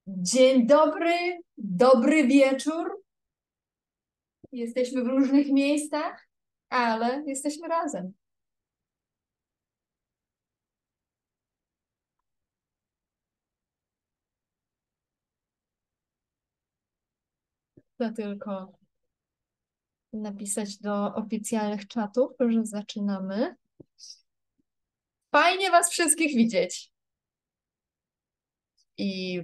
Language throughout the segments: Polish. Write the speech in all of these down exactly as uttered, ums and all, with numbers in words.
Dzień dobry, dobry wieczór. Jesteśmy w różnych miejscach, ale jesteśmy razem. To tylko napisać do oficjalnych czatów, że zaczynamy. Fajnie Was wszystkich widzieć. I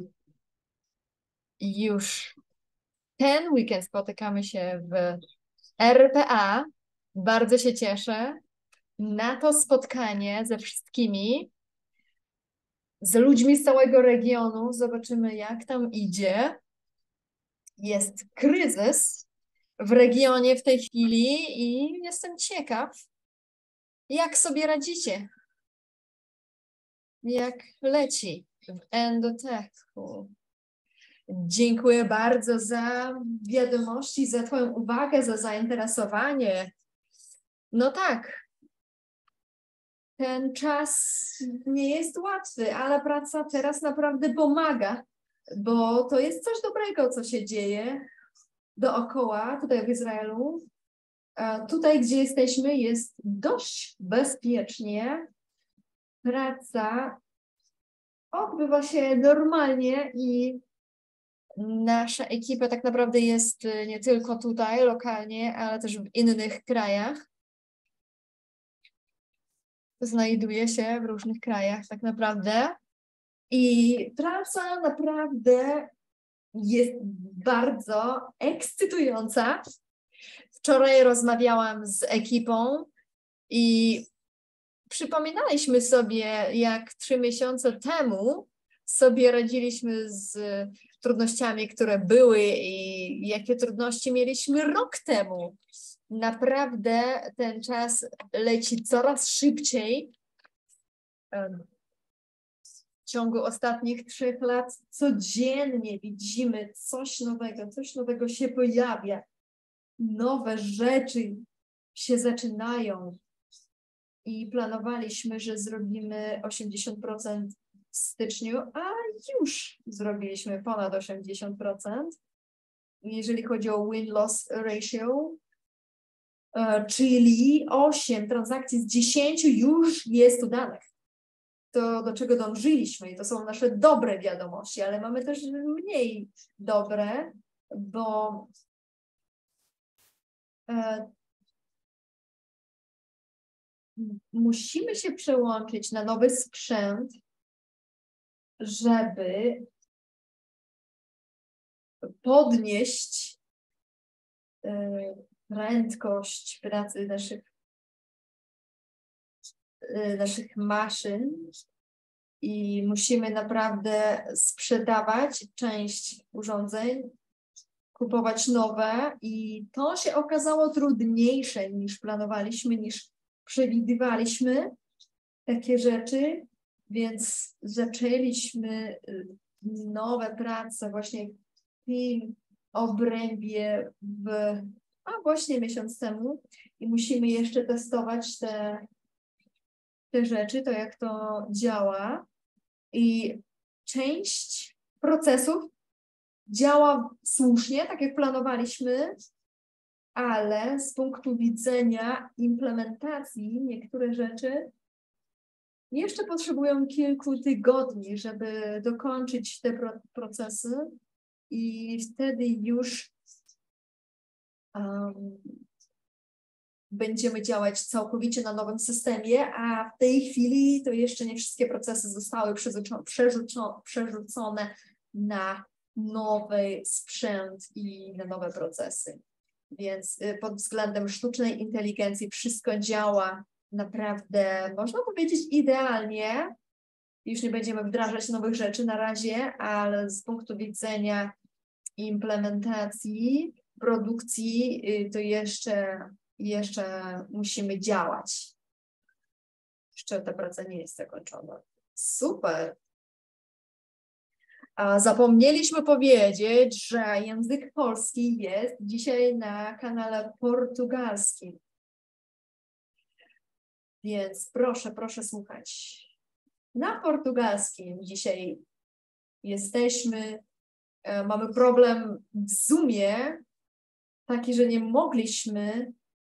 już ten weekend spotykamy się w R P A. Bardzo się cieszę na to spotkanie ze wszystkimi, z ludźmi z całego regionu. Zobaczymy, jak tam idzie. Jest kryzys w regionie w tej chwili i jestem ciekaw, jak sobie radzicie, jak leci w Endotechu. Dziękuję bardzo za wiadomości, za Twoją uwagę, za zainteresowanie. No tak, ten czas nie jest łatwy, ale praca teraz naprawdę pomaga, bo to jest coś dobrego, co się dzieje dookoła, tutaj w Izraelu. A tutaj, gdzie jesteśmy, jest dość bezpiecznie. Praca odbywa się normalnie i nasza ekipa tak naprawdę jest nie tylko tutaj, lokalnie, ale też w innych krajach. Znajduje się w różnych krajach tak naprawdę. I praca naprawdę jest bardzo ekscytująca. Wczoraj rozmawiałam z ekipą i przypominaliśmy sobie, jak trzy miesiące temu sobie radziliśmy z trudnościami, które były i jakie trudności mieliśmy rok temu. Naprawdę ten czas leci coraz szybciej. W ciągu ostatnich trzech lat codziennie widzimy coś nowego, coś nowego się pojawia. Nowe rzeczy się zaczynają. I planowaliśmy, że zrobimy osiemdziesiąt procent w styczniu, a już zrobiliśmy ponad osiemdziesiąt procent. Jeżeli chodzi o win-loss ratio, czyli osiem transakcji z dziesięciu już jest udanych. To, do czego dążyliśmy i to są nasze dobre wiadomości, ale mamy też mniej dobre, bo e, musimy się przełączyć na nowy sprzęt, żeby podnieść y, prędkość pracy naszych, y, naszych maszyn i musimy naprawdę sprzedawać część urządzeń, kupować nowe i to się okazało trudniejsze niż planowaliśmy, niż przewidywaliśmy takie rzeczy, więc zaczęliśmy nowe prace właśnie w tym obrębie w, a właśnie miesiąc temu i musimy jeszcze testować te, te rzeczy, to jak to działa i część procesów działa słusznie, tak jak planowaliśmy, ale z punktu widzenia implementacji niektóre rzeczy jeszcze potrzebują kilku tygodni, żeby dokończyć te pro procesy i wtedy już um, będziemy działać całkowicie na nowym systemie, a w tej chwili to jeszcze nie wszystkie procesy zostały przerzucone na nowy sprzęt i na nowe procesy. Więc pod względem sztucznej inteligencji wszystko działa naprawdę, można powiedzieć, idealnie. Już nie będziemy wdrażać nowych rzeczy na razie, ale z punktu widzenia implementacji, produkcji, to jeszcze, jeszcze musimy działać. Jeszcze ta praca nie jest zakończona. Super. A zapomnieliśmy powiedzieć, że język polski jest dzisiaj na kanale portugalskim. Więc proszę, proszę słuchać. Na portugalskim dzisiaj jesteśmy E, mamy problem w Zoomie taki, że nie mogliśmy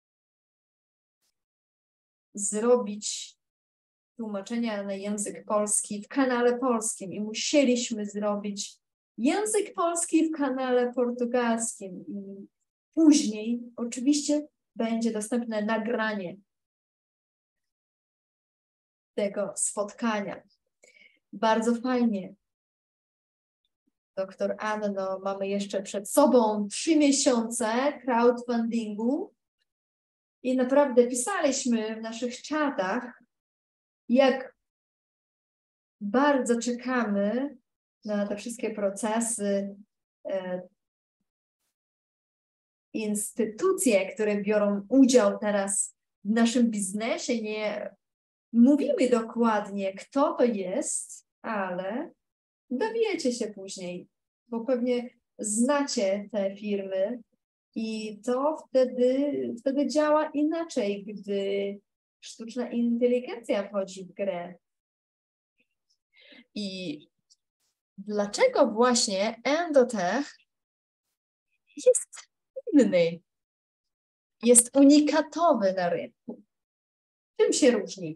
zrobić tłumaczenia na język polski w kanale polskim i musieliśmy zrobić język polski w kanale portugalskim. I później oczywiście będzie dostępne nagranie tego spotkania. Bardzo fajnie. Doktor Anno, mamy jeszcze przed sobą trzy miesiące crowdfundingu i naprawdę pisaliśmy w naszych czatach, jak bardzo czekamy na te wszystkie procesy, e, instytucje, które biorą udział teraz w naszym biznesie. Nie mówimy dokładnie, kto to jest, ale dowiecie się później, bo pewnie znacie te firmy i to wtedy, wtedy działa inaczej, gdy sztuczna inteligencja wchodzi w grę. I dlaczego właśnie Endotech jest inny, jest unikatowy na rynku? Czym się różni?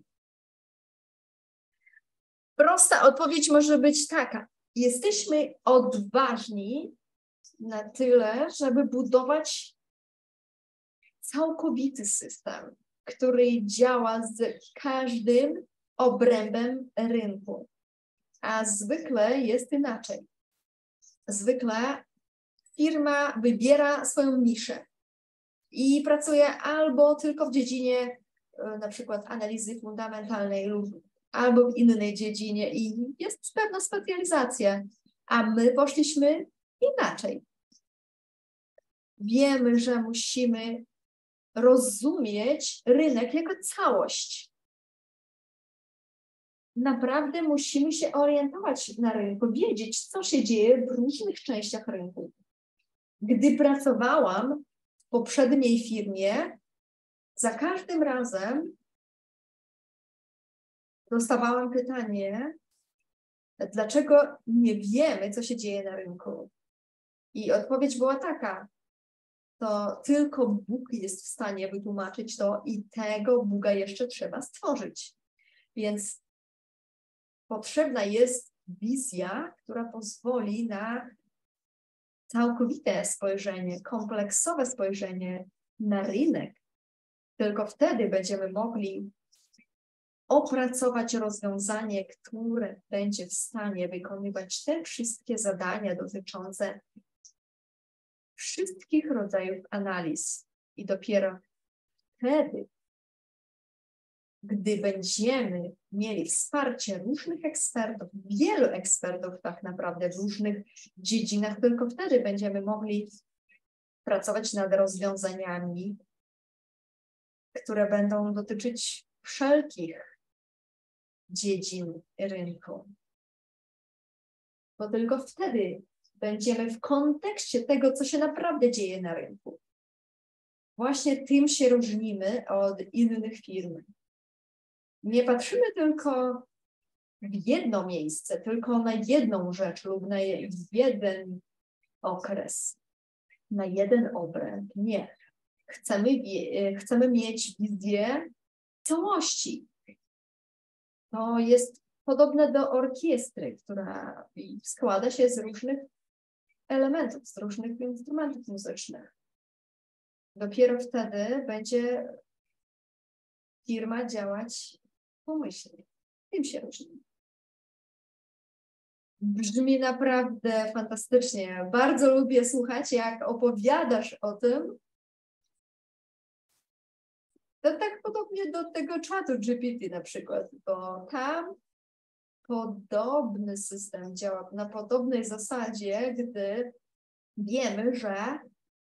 Prosta odpowiedź może być taka. Jesteśmy odważni na tyle, żeby budować całkowity system, który działa z każdym obrębem rynku. A zwykle jest inaczej. Zwykle firma wybiera swoją niszę i pracuje albo tylko w dziedzinie na przykład analizy fundamentalnej lub albo w innej dziedzinie i jest pewna specjalizacja, a my poszliśmy inaczej. Wiemy, że musimy rozumieć rynek jako całość. Naprawdę musimy się orientować na rynku, wiedzieć, co się dzieje w różnych częściach rynku. Gdy pracowałam w poprzedniej firmie, za każdym razem dostawałam pytanie, dlaczego nie wiemy, co się dzieje na rynku. I odpowiedź była taka, to tylko Bóg jest w stanie wytłumaczyć to i tego Boga jeszcze trzeba stworzyć. Więc potrzebna jest wizja, która pozwoli na całkowite spojrzenie, kompleksowe spojrzenie na rynek. Tylko wtedy będziemy mogli opracować rozwiązanie, które będzie w stanie wykonywać te wszystkie zadania dotyczące wszystkich rodzajów analiz. I dopiero wtedy, gdy będziemy mieli wsparcie różnych ekspertów, wielu ekspertów tak naprawdę w różnych dziedzinach, tylko wtedy będziemy mogli pracować nad rozwiązaniami, które będą dotyczyć wszelkich dziedzin rynku. Bo tylko wtedy będziemy w kontekście tego, co się naprawdę dzieje na rynku. Właśnie tym się różnimy od innych firm. Nie patrzymy tylko w jedno miejsce, tylko na jedną rzecz lub na jeden okres, na jeden obręb. Nie. Chcemy, chcemy mieć wizję całości. To jest podobne do orkiestry, która składa się z różnych elementów, z różnych instrumentów muzycznych. Dopiero wtedy będzie firma działać pomyślnie. Tym się różni. Brzmi naprawdę fantastycznie. Bardzo lubię słuchać, jak opowiadasz o tym. To tak podobnie do tego czatu G P T na przykład, bo tam podobny system działa na podobnej zasadzie, gdy wiemy, że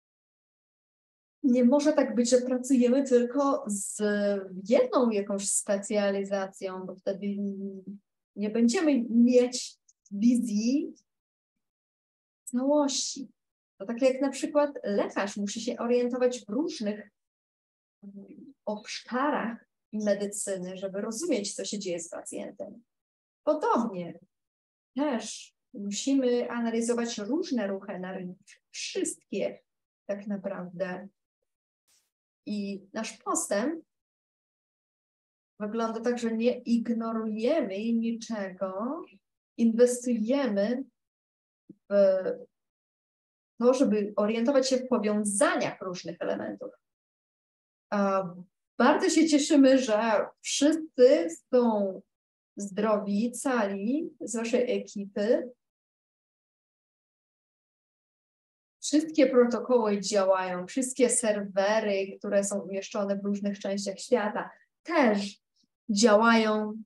nie może tak być, że pracujemy tylko z jedną jakąś specjalizacją, bo wtedy nie będziemy mieć wizji całości. To tak jak na przykład lekarz musi się orientować w różnych obszarach medycyny, żeby rozumieć, co się dzieje z pacjentem. Podobnie też Musimy analizować różne ruchy na rynku, wszystkie tak naprawdę. I nasz postęp wygląda tak, że nie ignorujemy niczego, inwestujemy w to, żeby orientować się w powiązaniach różnych elementów. Bardzo się cieszymy, że wszyscy są zdrowi, cali z waszej ekipy. Wszystkie protokoły działają, wszystkie serwery, które są umieszczone w różnych częściach świata, też działają.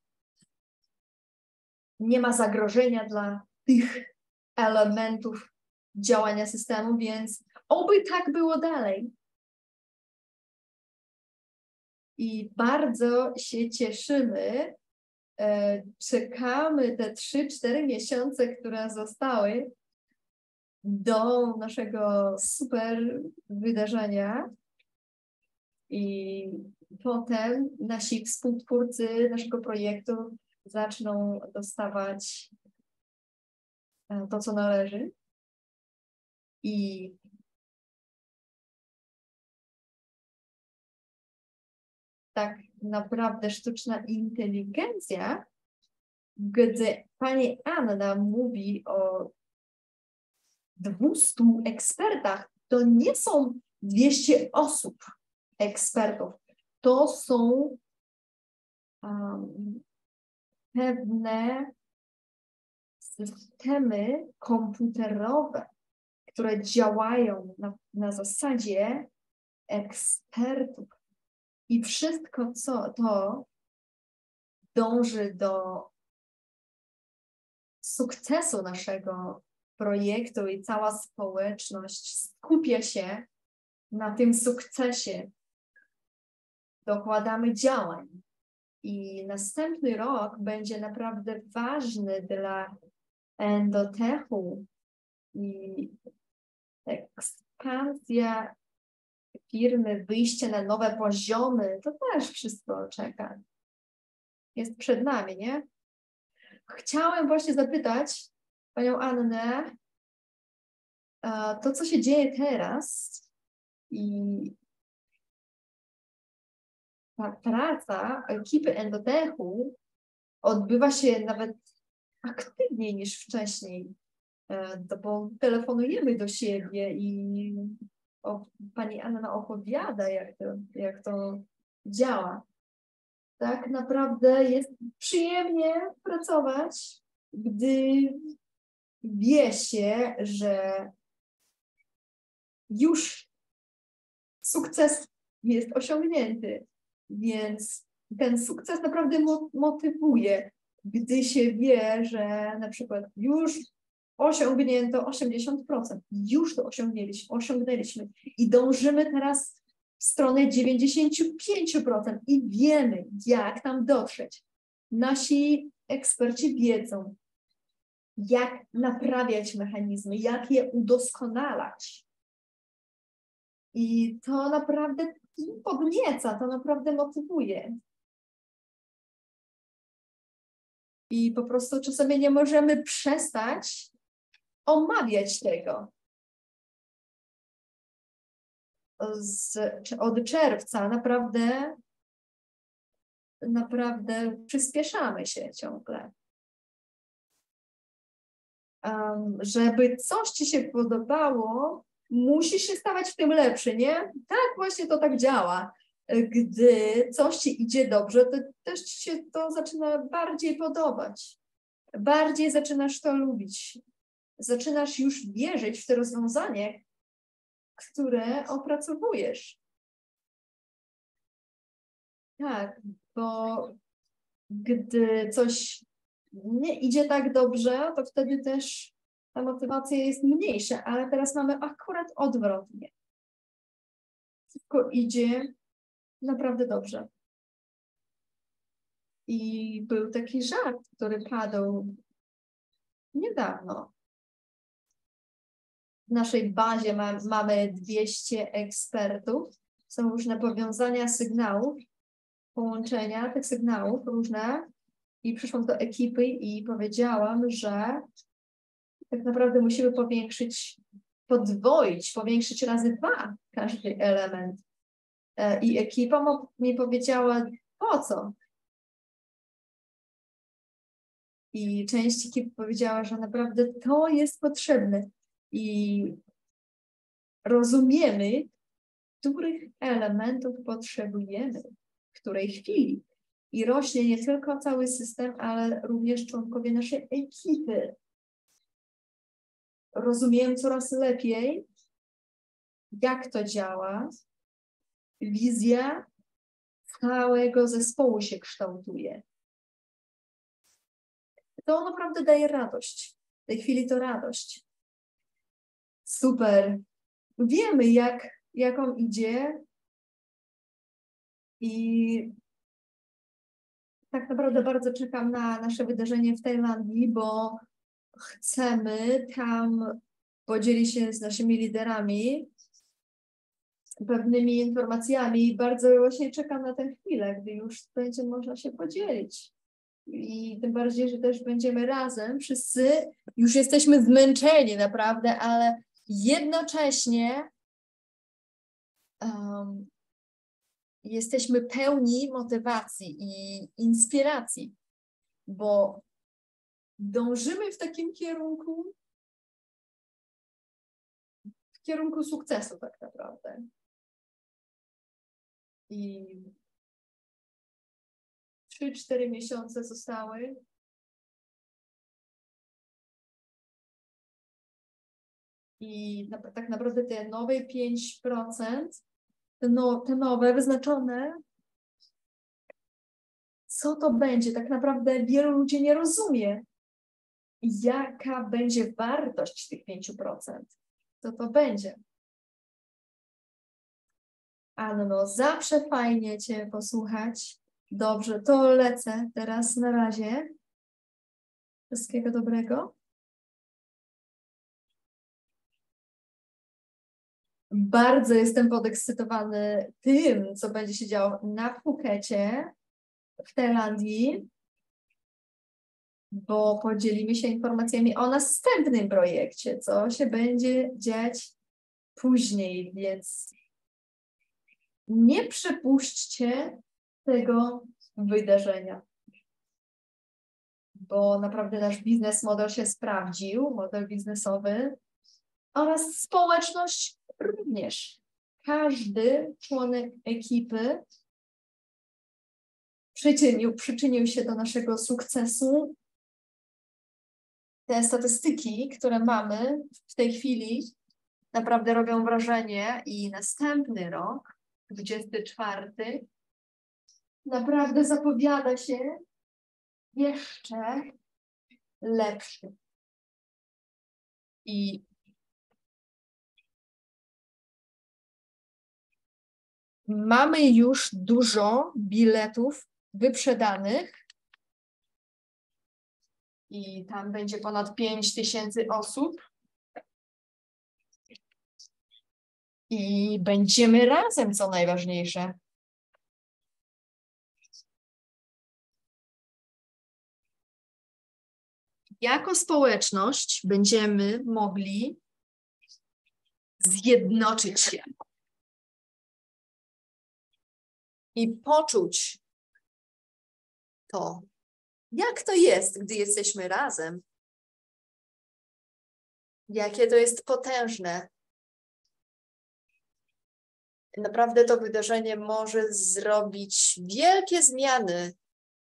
Nie ma zagrożenia dla tych elementów działania systemu, więc oby tak było dalej. I bardzo się cieszymy, e, czekamy te trzy cztery miesiące, które zostały do naszego super wydarzenia i potem nasi współtwórcy naszego projektu zaczną dostawać to, co należy. I tak naprawdę sztuczna inteligencja, gdy pani Anna mówi o dwustu ekspertach, to nie są dwieście osób ekspertów. To są um, pewne systemy komputerowe, które działają na, na zasadzie ekspertów. I wszystko co to dąży do sukcesu naszego projektu i cała społeczność skupia się na tym sukcesie. Dokładamy działań. I następny rok będzie naprawdę ważny dla Endotechu i ekspansja firmy, wyjście na nowe poziomy, to też wszystko czeka. Jest przed nami, nie? Chciałem właśnie zapytać panią Annę, to co się dzieje teraz i ta praca ekipy Endotechu odbywa się nawet aktywniej niż wcześniej, bo telefonujemy do siebie i o, pani Anna opowiada, jak to, jak to działa. Tak naprawdę jest przyjemnie pracować, gdy wie się, że już sukces jest osiągnięty, więc ten sukces naprawdę mo motywuje, gdy się wie, że na przykład już osiągnięto osiemdziesiąt procent, już to osiągnęliśmy, osiągnęliśmy i dążymy teraz w stronę dziewięćdziesiąt pięć procent i wiemy, jak tam dotrzeć. Nasi eksperci wiedzą, jak naprawiać mechanizmy, jak je udoskonalać. I to naprawdę podnieca, to naprawdę motywuje. I po prostu czasami nie możemy przestać omawiać tego. Z, od czerwca naprawdę, naprawdę przyspieszamy się ciągle. Um, żeby coś ci się podobało, musisz się stawać w tym lepszy, nie? Tak właśnie to tak działa. Gdy coś ci idzie dobrze, to też ci się to zaczyna bardziej podobać. Bardziej zaczynasz to lubić. Zaczynasz już wierzyć w te rozwiązanie, które opracowujesz. Tak, bo gdy coś nie idzie tak dobrze, to wtedy też ta motywacja jest mniejsza, ale teraz mamy akurat odwrotnie. Wszystko idzie naprawdę dobrze. I był taki żart, który padł niedawno. W naszej bazie ma, mamy dwieście ekspertów. Są różne powiązania sygnałów, połączenia tych sygnałów różne. I przyszłam do ekipy i powiedziałam, że tak naprawdę musimy powiększyć, podwoić, powiększyć razy dwa każdy element. I ekipa mi powiedziała, po co? I część ekipy powiedziała, że naprawdę to jest potrzebne. I rozumiemy, których elementów potrzebujemy, w której chwili. I rośnie nie tylko cały system, ale również członkowie naszej ekipy. Rozumiem coraz lepiej, jak to działa. Wizja całego zespołu się kształtuje. To naprawdę daje radość. W tej chwili to radość. Super. Wiemy, jak, jak on idzie i tak naprawdę bardzo czekam na nasze wydarzenie w Tajlandii, bo chcemy tam podzielić się z naszymi liderami pewnymi informacjami i bardzo właśnie czekam na tę chwilę, gdy już będzie można się podzielić. I tym bardziej, że też będziemy razem, wszyscy już jesteśmy zmęczeni naprawdę, ale jednocześnie um, jesteśmy pełni motywacji i inspiracji, bo dążymy w takim kierunku, w kierunku sukcesu tak naprawdę. I trzy, cztery miesiące zostały. I na, tak naprawdę te nowe pięć procent, te, no, te nowe wyznaczone, co to będzie? Tak naprawdę wielu ludzi nie rozumie, jaka będzie wartość tych pięć procent. Co to będzie? Anno, zawsze fajnie Cię posłuchać. Dobrze, to lecę teraz na razie. Wszystkiego dobrego. Bardzo jestem podekscytowany tym, co będzie się działo na Phukecie, w Tajlandii, bo podzielimy się informacjami o następnym projekcie, co się będzie dziać później, więc nie przepuśćcie tego wydarzenia, bo naprawdę nasz biznes model się sprawdził, model biznesowy oraz społeczność również. Każdy członek ekipy przyczynił, przyczynił się do naszego sukcesu. Te statystyki, które mamy w tej chwili, naprawdę robią wrażenie i następny rok, dwudziesty czwarty, naprawdę zapowiada się jeszcze lepszy. I mamy już dużo biletów wyprzedanych i tam będzie ponad pięć tysięcy osób. I będziemy razem, co najważniejsze. Jako społeczność będziemy mogli zjednoczyć się i poczuć to, jak to jest, gdy jesteśmy razem. Jakie to jest potężne. Naprawdę to wydarzenie może zrobić wielkie zmiany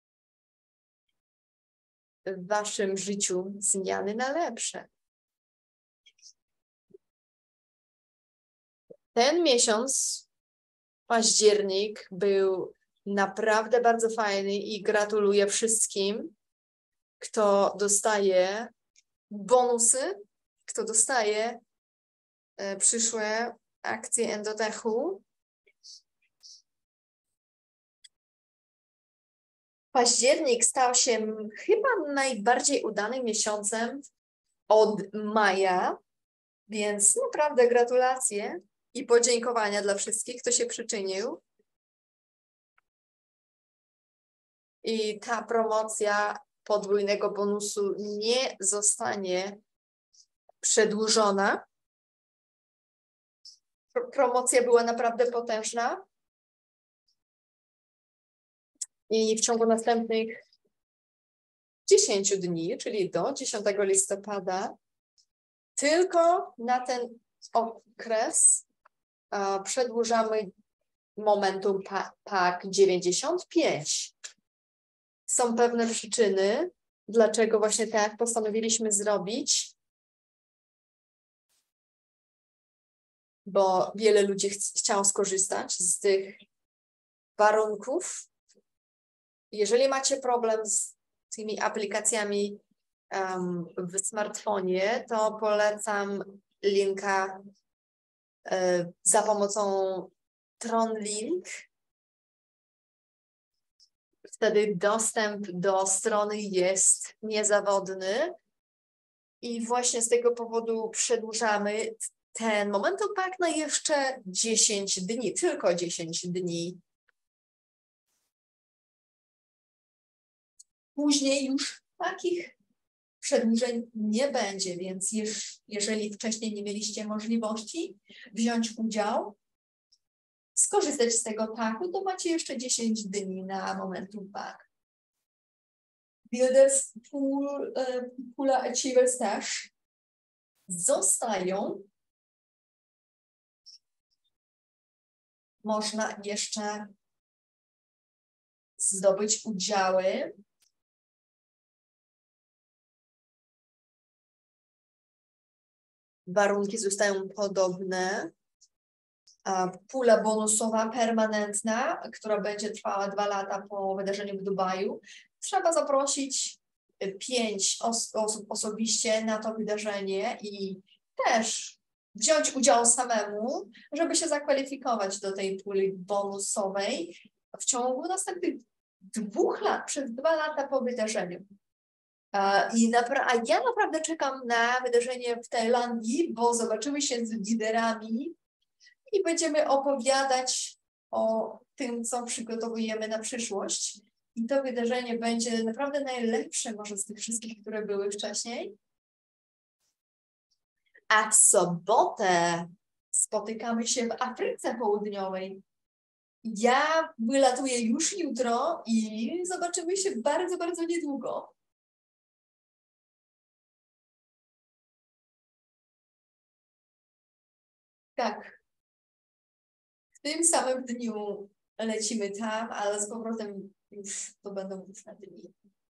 w waszym życiu, zmiany na lepsze. Ten miesiąc, październik, był naprawdę bardzo fajny i gratuluję wszystkim, kto dostaje bonusy, kto dostaje e, przyszłe akcje Endotechu. Październik stał się chyba najbardziej udanym miesiącem od maja, więc naprawdę gratulacje i podziękowania dla wszystkich, kto się przyczynił. I ta promocja podwójnego bonusu nie zostanie przedłużona. Promocja była naprawdę potężna. I w ciągu następnych dziesięciu dni, czyli do dziesiątego listopada, tylko na ten okres uh, przedłużamy Momentum Pack dziewięćdziesiąt pięć. Są pewne przyczyny, dlaczego właśnie tak postanowiliśmy zrobić, bo wiele ludzi ch chciało skorzystać z tych warunków. Jeżeli macie problem z tymi aplikacjami um, w smartfonie, to polecam linka y, za pomocą TronLink. Wtedy dostęp do strony jest niezawodny i właśnie z tego powodu przedłużamy ten Momentum Pack na jeszcze dziesięć dni, tylko dziesięć dni. Później już takich przedłużeń nie będzie, więc jeż, jeżeli wcześniej nie mieliście możliwości wziąć udział, skorzystać z tego packu, to macie jeszcze dziesięć dni na Momentum Pack. Builders Pool, uh, Pula Achievers też zostają. Można jeszcze zdobyć udziały. Warunki zostają podobne. Pula bonusowa permanentna, która będzie trwała dwa lata po wydarzeniu w Dubaju. Trzeba zaprosić pięć os osób osobiście na to wydarzenie i też wziąć udział samemu, żeby się zakwalifikować do tej puli bonusowej w ciągu następnych dwóch lat, przez dwa lata po wydarzeniu. I a ja naprawdę czekam na wydarzenie w Tajlandii, bo zobaczymy się z liderami i będziemy opowiadać o tym, co przygotowujemy na przyszłość. I to wydarzenie będzie naprawdę najlepsze może z tych wszystkich, które były wcześniej. A w sobotę spotykamy się w Afryce Południowej. Ja wylatuję już jutro i zobaczymy się bardzo, bardzo niedługo. Tak. W tym samym dniu lecimy tam, ale z powrotem już to będą różne dni.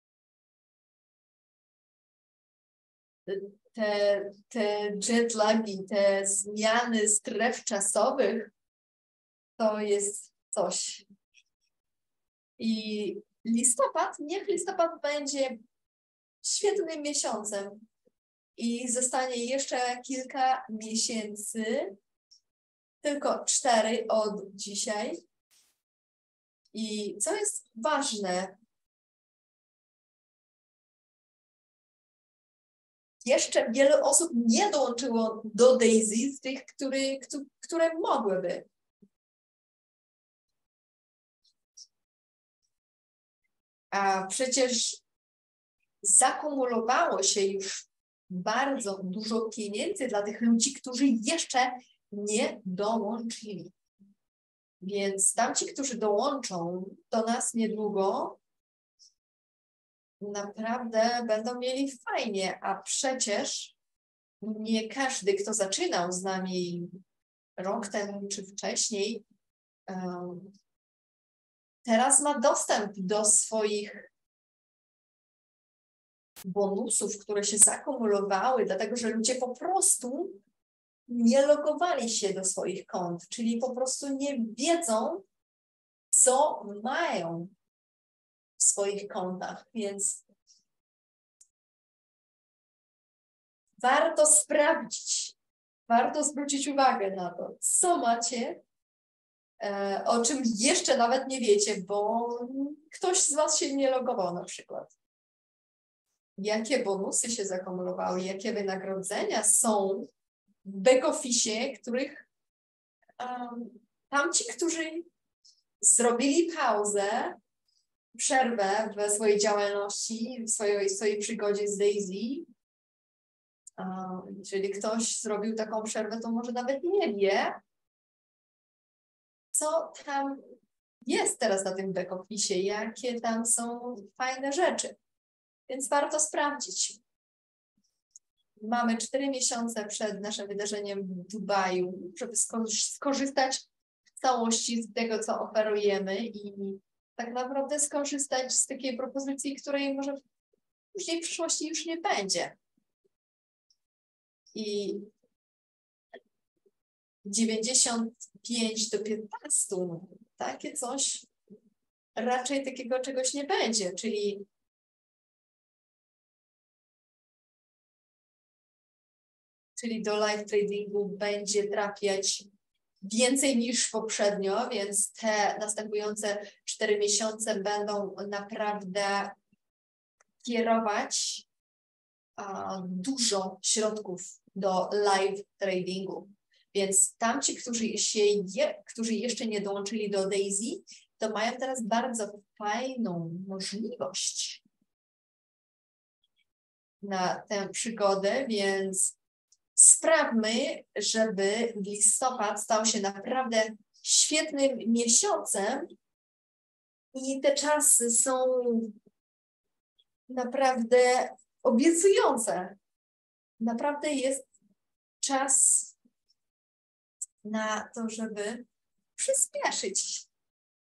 Te, te jetlagi, te zmiany stref czasowych, to jest coś. I listopad, niech listopad będzie świetnym miesiącem i zostanie jeszcze kilka miesięcy, tylko cztery od dzisiaj. I co jest ważne, jeszcze wiele osób nie dołączyło do Daisy z tych, który, które mogłyby. A przecież zakumulowało się już bardzo dużo pieniędzy dla tych ludzi, którzy jeszcze nie dołączyli. Więc tamci, którzy dołączą do nas niedługo, naprawdę będą mieli fajnie, a przecież nie każdy, kto zaczynał z nami rok temu czy wcześniej, um, teraz ma dostęp do swoich bonusów, które się zakumulowały, dlatego że ludzie po prostu nie logowali się do swoich kont, czyli po prostu nie wiedzą, co mają w swoich kontach, więc warto sprawdzić, warto zwrócić uwagę na to, co macie, e, o czym jeszcze nawet nie wiecie, bo ktoś z was się nie logował na przykład. Jakie bonusy się zakumulowały, jakie wynagrodzenia są w back-office, których um, tamci, którzy zrobili pauzę, przerwę w swojej działalności, w swojej, w swojej przygodzie z Daisy, Jeżeli ktoś zrobił taką przerwę, to może nawet nie wie, co tam jest teraz na tym back-office, jakie tam są fajne rzeczy. Więc warto sprawdzić. Mamy cztery miesiące przed naszym wydarzeniem w Dubaju, żeby skorzystać w całości z tego, co oferujemy i tak naprawdę skorzystać z takiej propozycji, której może później w przyszłości już nie będzie. I dziewięćdziesiąt pięć do piętnastu, takie coś, raczej takiego czegoś nie będzie, czyli czyli do live tradingu będzie trafiać więcej niż poprzednio, więc te następujące cztery miesiące będą naprawdę kierować a, dużo środków do live tradingu. Więc tamci, którzy, się je, którzy jeszcze nie dołączyli do Daisy, to mają teraz bardzo fajną możliwość na tę przygodę, więc sprawmy, żeby listopad stał się naprawdę świetnym miesiącem i te czasy są naprawdę obiecujące. Naprawdę jest czas na to, żeby przyspieszyć.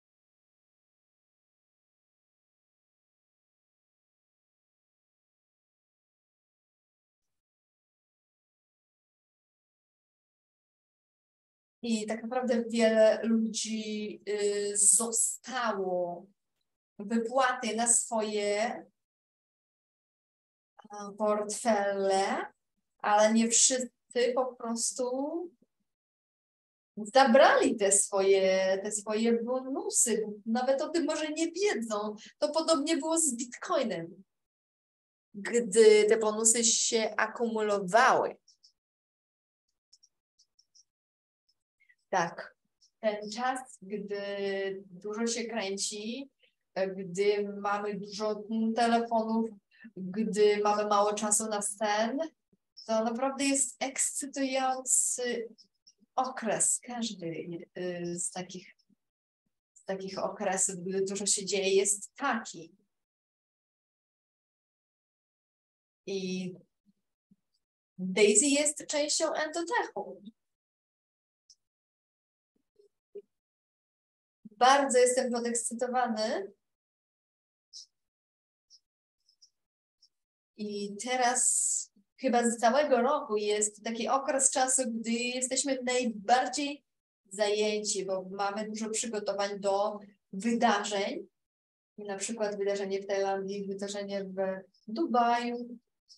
I tak naprawdę wiele ludzi y, zostało wypłaty na swoje a, portfele, ale nie wszyscy po prostu zabrali te swoje, te swoje bonusy. Nawet o tym może nie wiedzą. To podobnie było z Bitcoinem, gdy te bonusy się akumulowały. Tak, ten czas, gdy dużo się kręci, gdy mamy dużo telefonów, gdy mamy mało czasu na sen, to naprawdę jest ekscytujący okres. Każdy z takich, z takich okresów, gdy dużo się dzieje, jest taki. I Daisy jest częścią Endotechu. Bardzo jestem podekscytowany. I teraz chyba z całego roku jest taki okres czasu, gdy jesteśmy najbardziej zajęci, bo mamy dużo przygotowań do wydarzeń. Na przykład wydarzenie w Tajlandii, wydarzenie w Dubaju.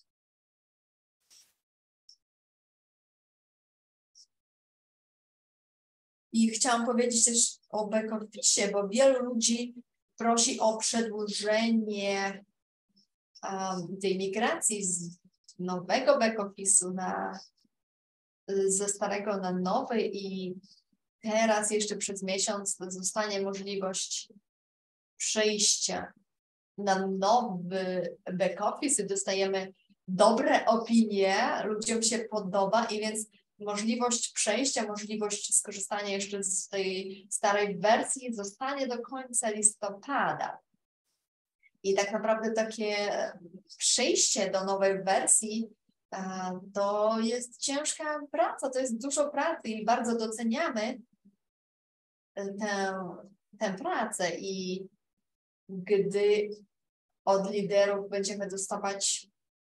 I chciałam powiedzieć też o back-office, bo wielu ludzi prosi o przedłużenie um, tej migracji z nowego back-office'u na ze starego na nowy i teraz jeszcze przez miesiąc zostanie możliwość przejścia na nowy back-office i dostajemy dobre opinie, ludziom się podoba i więc możliwość przejścia, możliwość skorzystania jeszcze z tej starej wersji zostanie do końca listopada. I tak naprawdę takie przejście do nowej wersji to jest ciężka praca, to jest dużo pracy i bardzo doceniamy tę, tę pracę. I gdy od liderów będziemy dostawać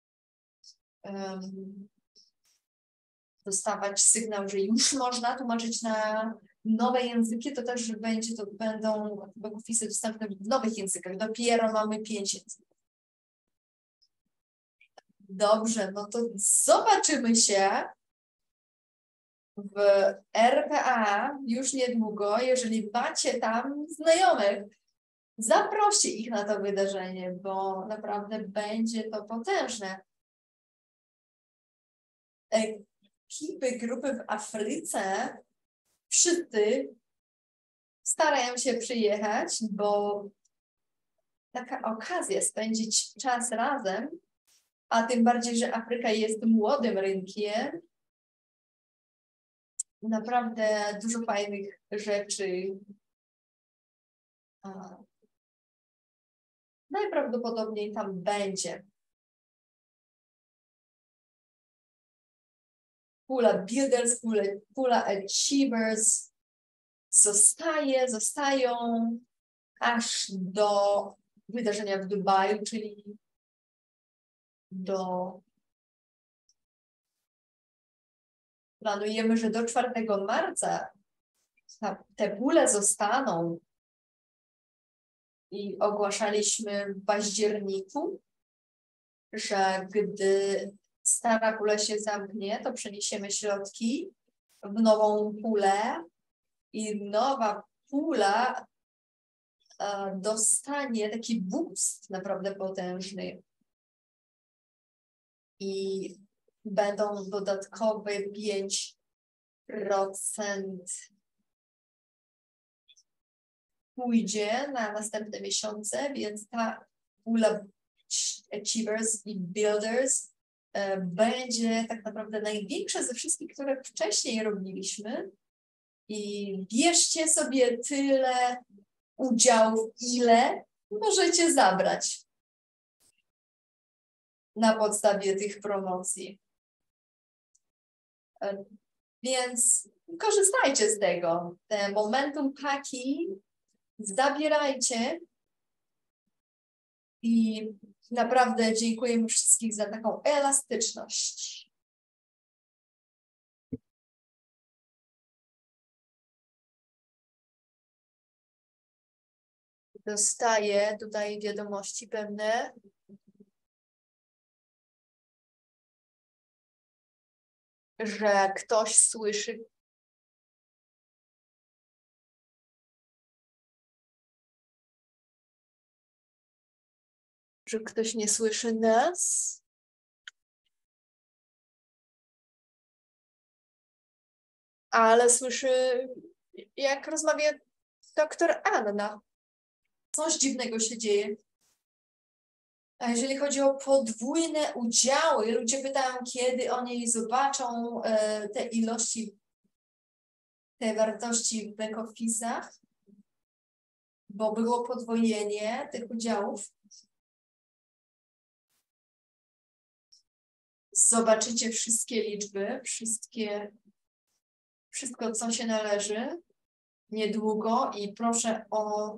um, dostawać sygnał, że już można tłumaczyć na nowe języki, to też będzie, to będą back-office'y dostępne w nowych językach. Dopiero mamy pięć języków. Dobrze, no to zobaczymy się w R P A już niedługo. Jeżeli macie tam znajomych, zaproście ich na to wydarzenie, bo naprawdę będzie to potężne. Ekipy, grupy w Afryce, wszyscy starają się przyjechać, bo taka okazja spędzić czas razem a tym bardziej, że Afryka jest młodym rynkiem. Naprawdę dużo fajnych rzeczy. A, najprawdopodobniej tam będzie. Pula Builders, pula, pula Achievers zostaje, zostają aż do wydarzenia w Dubaju, czyli do... Planujemy, że do czwartego marca ta, te pule zostaną i ogłaszaliśmy w październiku, że gdy stara pula się zamknie, to przeniesiemy środki w nową pulę i nowa pula e, dostanie taki boost naprawdę potężny. I będą dodatkowe pięć procent pójdzie na następne miesiące, więc ta pula Achievers i Builders e, będzie tak naprawdę największa ze wszystkich, które wcześniej robiliśmy. I bierzcie sobie tyle udziałów, ile możecie zabrać na podstawie tych promocji. E, więc korzystajcie z tego. Te momentum paki zabierajcie i naprawdę dziękujemy wszystkim za taką elastyczność. Dostaję tutaj wiadomości pewne. Że ktoś słyszy. Że ktoś nie słyszy nas. Ale słyszy, jak rozmawia doktor Anna. Coś dziwnego się dzieje. A jeżeli chodzi o podwójne udziały, ludzie pytają, kiedy oni zobaczą e, te ilości, te wartości w back-office'ach, bo było podwojenie tych udziałów. Zobaczycie wszystkie liczby, wszystkie, wszystko, co się należy niedługo i proszę o,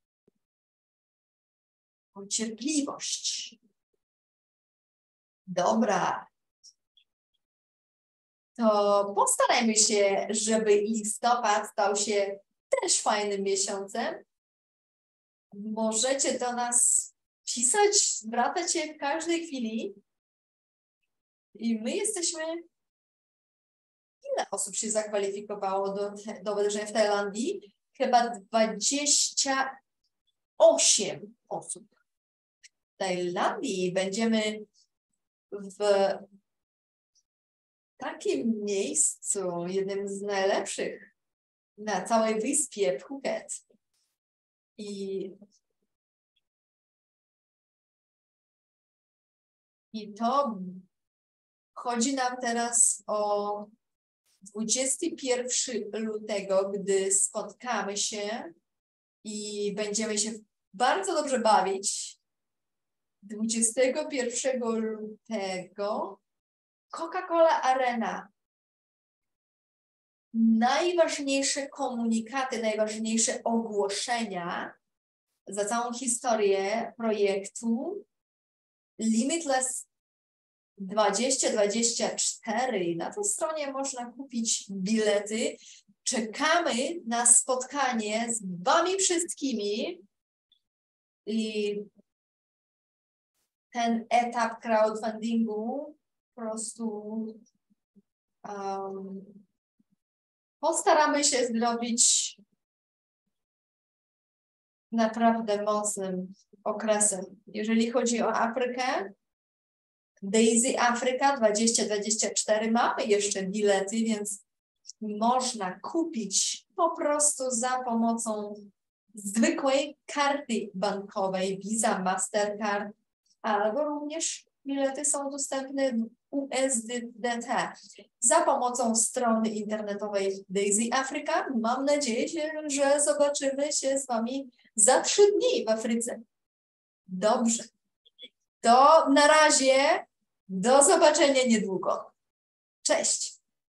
o cierpliwość. Dobra. To postarajmy się, żeby listopad stał się też fajnym miesiącem. Możecie do nas pisać, zwracać się w każdej chwili. I my jesteśmy... Ile osób się zakwalifikowało do, do wydarzenia w Tajlandii? Chyba dwadzieścia osiem osób. W Tajlandii będziemy w takim miejscu, jednym z najlepszych na całej wyspie Phuket. I, i to chodzi nam teraz o dwudziestego pierwszego lutego, gdy spotkamy się i będziemy się bardzo dobrze bawić. dwudziestego pierwszego lutego Coca-Cola Arena. Najważniejsze komunikaty, najważniejsze ogłoszenia za całą historię projektu Limitless dwadzieścia dwadzieścia cztery. Na tej stronie można kupić bilety. Czekamy na spotkanie z wami wszystkimi i ten etap crowdfundingu po prostu um, postaramy się zrobić naprawdę mocnym okresem. Jeżeli chodzi o Afrykę, Daisy Afryka dwadzieścia dwadzieścia cztery, mamy jeszcze bilety, więc można kupić po prostu za pomocą zwykłej karty bankowej Visa, Mastercard, albo również bilety są dostępne w U S D T za pomocą strony internetowej Daisy Africa. Mam nadzieję, że zobaczymy się z Wami za trzy dni w Afryce. Dobrze. To na razie. Do zobaczenia niedługo. Cześć.